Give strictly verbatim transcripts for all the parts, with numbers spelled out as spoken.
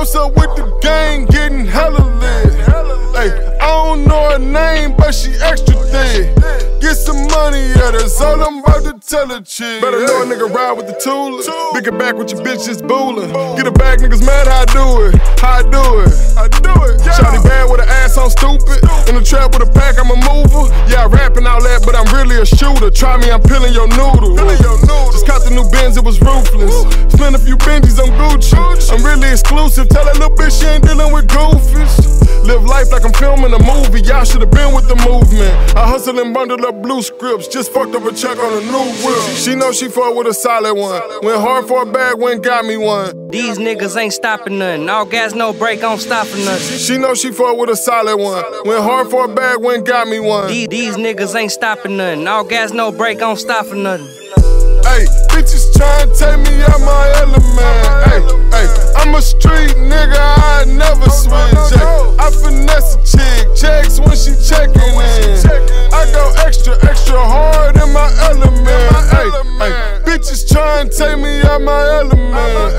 Post up with the gang, getting hella lit. Hey, I don't know her name, but she extra thick. Get some money, yeah, that's all I'm about to tell a chick. Better know a nigga ride with the tool. Big it back with your bitch just booling. Get it back, niggas mad how I do it. How I do it. I do it. Shawty bad with her ass on stupid. In the trap with a pack, I'm a mover. Yeah, I rap and all that, but I'm really a shooter. Try me, I'm peeling your noodle. Just caught the new Benz, it was ruthless. Spent a few Benjis on Gucci. I'm really exclusive. Tell that little bitch she ain't dealing with goofies. Live life like I'm filming a movie. Y'all should've been with the movement. I hustle and bundle up blue scripts. Just fucked up a check on a new whip. She know she fuck with a solid one. Went hard for a bag, went got me one. These niggas ain't stopping nothing. All gas, no break, on stopping nothing. She know she fuck with a solid one. Went hard for a bag, went got me one. These, these niggas ain't stopping nothing. All gas, no break, on stopping nothing. Hey, bitches tryna take me out my element. Hey, hey, I'm a street nigga, I never switch. Hey, I finesse a chick, checks when she checking in. I go extra, extra hard in my element. Hey, hey, bitches tryna take me out my element.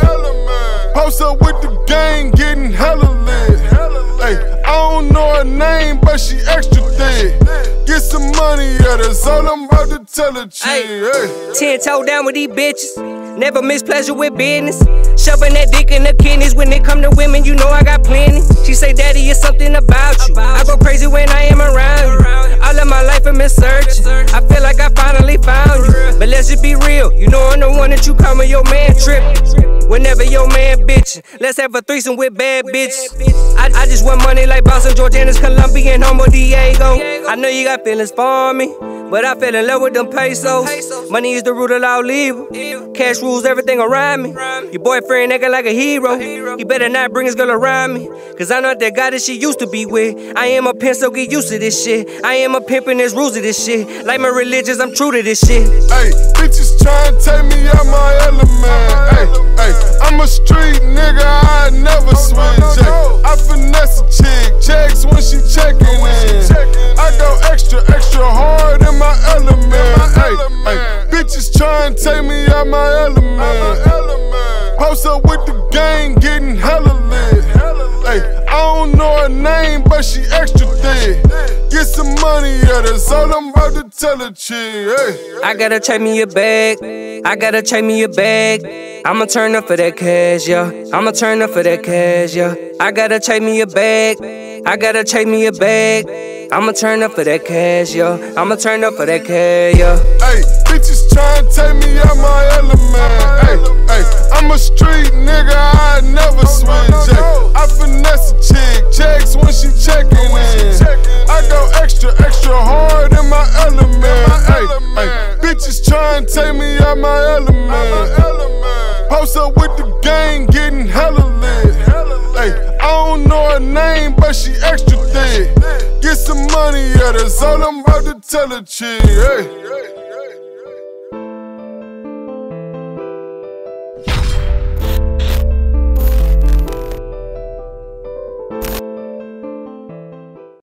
Post up with the gang, getting hella lit. Hey, I don't know her name, but she extra thick. Get some money, yeah, that's all I'm about to tell a chick. Hey. Ten toe down with these bitches. Never miss pleasure with business. Shoving that dick in the kidneys. When it come to women, you know I got plenty. She say, Daddy, it's something about you. I go crazy when I am around you. All of my life I'm in searching. I feel like I finally found you. But let's just be real. You know I'm the one that you call me your man trippin'. Whenever your man bitchin', let's have a threesome with bad bitches. I, I just want money like Boston, Georgianas, Colombian, Homo Diego. I know you got feelings for me, but I fell in love with them pesos. Money is the root of all evil. Cash rules everything around me. Your boyfriend acting like a hero. You better not bring his girl around me, cause I'm not that guy that she used to be with. I am a pimp, so get used to this shit. I am a pimp and there's rules of this shit. Like my religions, I'm true to this shit. Hey, bitches tryna take me out my element. Hey, hey, I'm a street nigga, I never switch. Hey, I finesse a chick, checks when she checking in. I go extra, extra hard in my element. Hey, hey, bitches tryna take me out my element. Post up with the gang, getting hella lit. Hey, I don't know her name, but she extra thick. Get some money, yeah, that's all I'm about to tell a chick. Hey. I gotta check me a bag. I gotta check me a bag. I'ma turn up for that cash, yeah. I'ma turn up for that cash, yeah. I gotta check me a bag. I gotta check me a bag. I'ma turn up for that cash, yeah. I'ma turn up for that cash, yeah. Hey, bitches tryna take me out my element. Hey, hey, I'm a street nigga, I never switch. Hey, I finesse a chick, checks when she checking in. I go extra, extra hard in my element. Hey, hey, bitches tryna take me out my element. Post up with the gang, getting hella lit. Hey, I don't know her name, but she extra thick. Get some money, yeah, that's all I'm about to tell a chick. Hey.